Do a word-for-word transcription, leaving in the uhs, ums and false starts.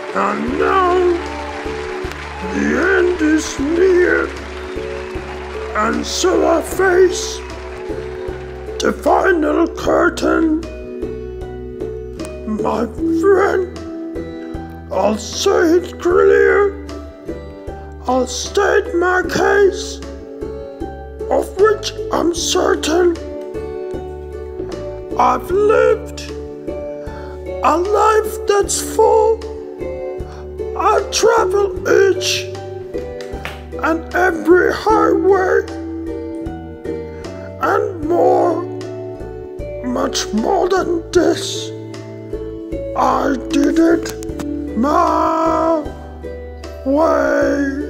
And now the end is near, and so I face the final curtain. My friend, I'll say it clear, I'll state my case, of which I'm certain. I've lived a life that's full. I travel each and every highway, and more, much more than this. I did it my way.